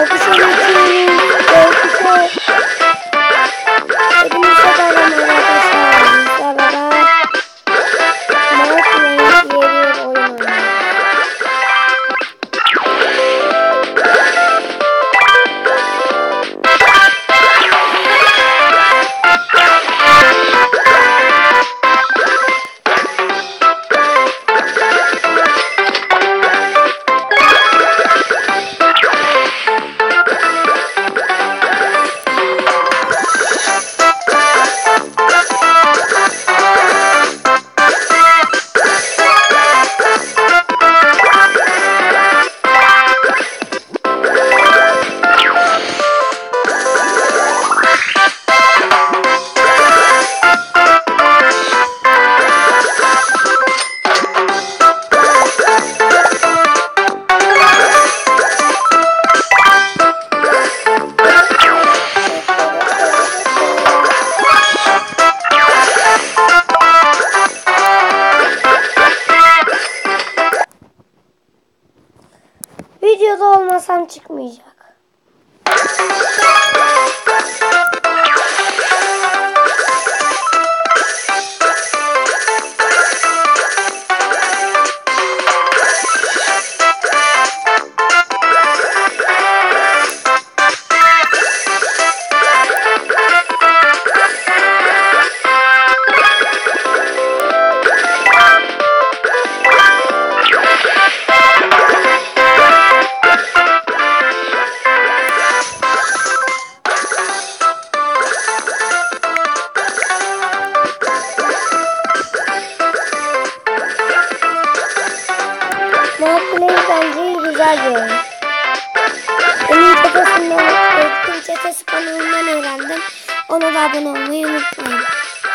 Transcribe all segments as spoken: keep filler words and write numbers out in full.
Gökkuşağı uçuyoruz. Gökkuşağı. Hepinize merhaba arkadaşlar. Bizlerle beraber Markplank diye bir oyun oynuyoruz. Videoda olmasam çıkmayacak. Markplank bence güzel bir oyun. Onun çetesinden, Etkin Çetesi kanalından öğrendim. Ona da abone olmayı unutmayın.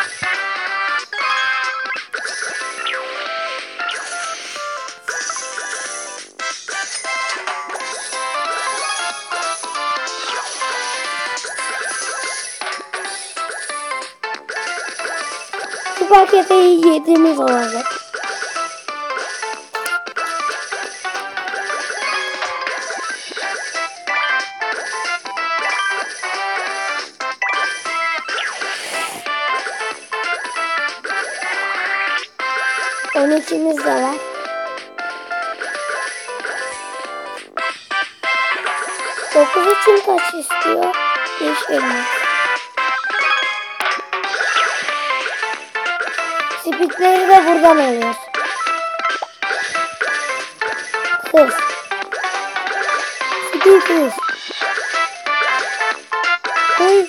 Bu pakete yediğimiz olacak. on ikimiz de var. dokuz için kaç istiyor? beş elmas. Spikleri de buradan alıyoruz. Kız. Spik kız. Kız.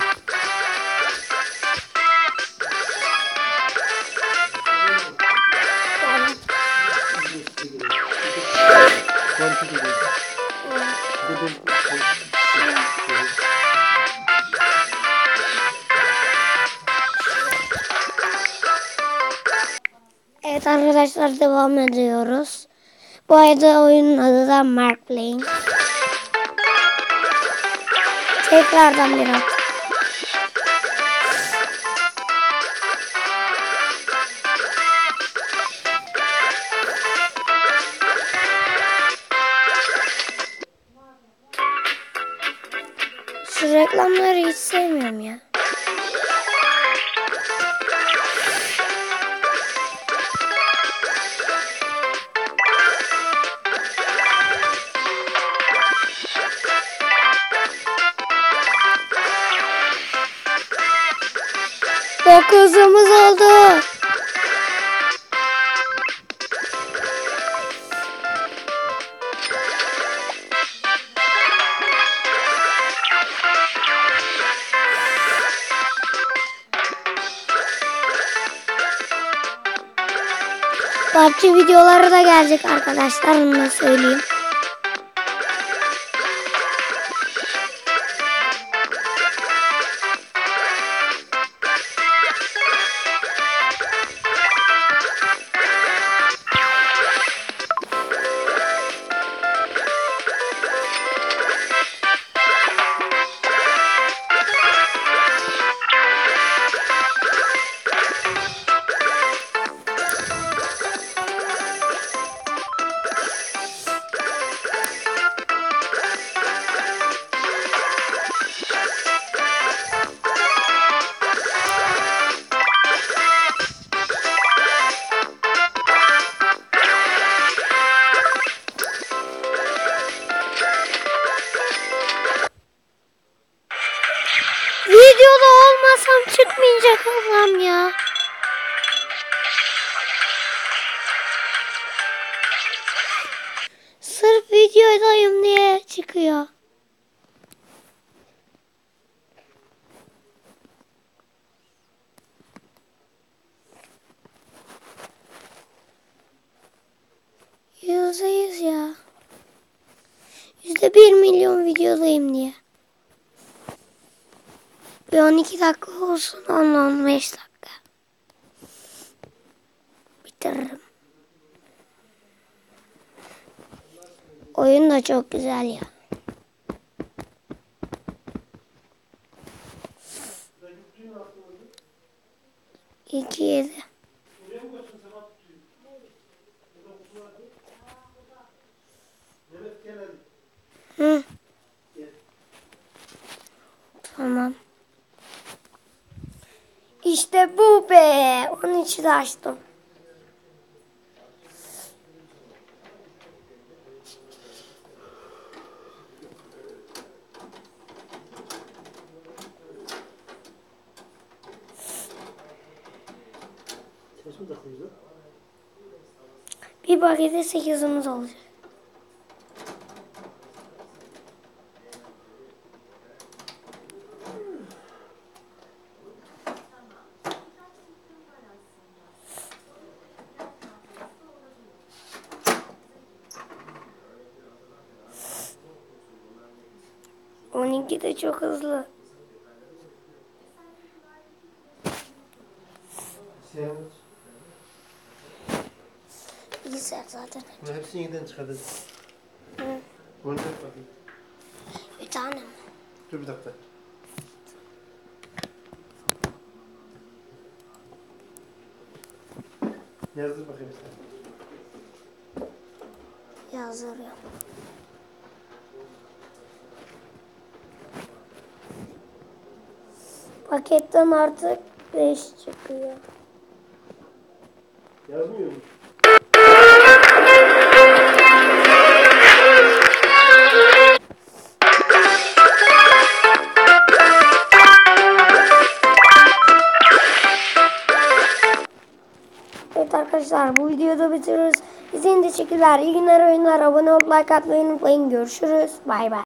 Evet arkadaşlar, devam ediyoruz. Bu arada oyunun adı da Markplank. Tekrardan bir at. Şu reklamları hiç sevmiyorum ya. Dokuzumuz oldu. P U B G videoları da gelecek arkadaşlar, onu da söyleyeyim. oyuncak ablam ya. Sırf videodayım diye çıkıyor. Yüzde yüz ya. Yüzde bir milyon videodayım diye. Bir on iki dakika olsun, on on beş dakika. Bitiririm. Oyun da çok güzel ya. iki yedi. Hı. Tamam. İşte bu be. Onun için de açtım. Bir pakete sekizimiz olacak. on iki de çok hızlı. Bilgisayar zaten. Bunu hepsini yeniden çıkardı. Hı. Bunu tak bakayım. Bir tane mi? Dur bir dakika. Yazdır bakayım sen. Yazdırıyorum. Paketten artık beş çıkıyor. Yazmıyor mu? Evet arkadaşlar, bu videoyu da bitiriyoruz. İzlediğiniz için teşekkürler. İyi günler, oyunlar. Abone olup like atmayı unutmayın. Görüşürüz. Bay bay.